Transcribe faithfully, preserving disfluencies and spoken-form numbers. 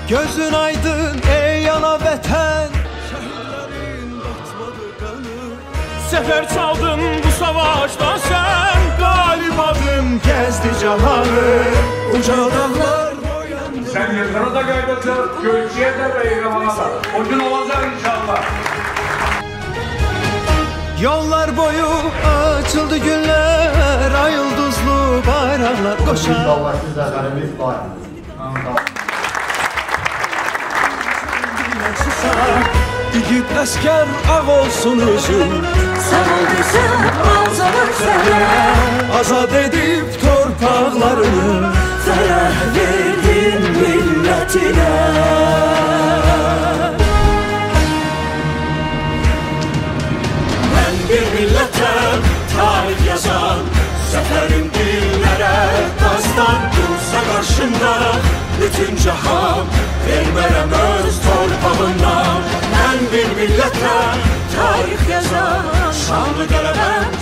Gözün aydın ey ana vətən, Sefer çaldın bu savaşta sen, qalib adın gəzdi cahanı, uca dağlar boyandı. Sen yıllara da kaybettin, göğsüye de beyramana da. O gün olacak inşallah. Yollar boyu açıldı günler, ay yıldızlı bayraklar koşar. Allah'ın zaferimiz var. İgid əskər ağ olsun üzün, Sağ ol desem azalır sənə, azad edib torpaqlarını, zərər verdin millətinə. Mən bir millətəm, tarix yazan, Zəfərim dillərə dastan, dursa qarşında bütün cahan, vermərəm öz torpağından. Mən bir millətəm, tarix yazan, şanlı qələbəm,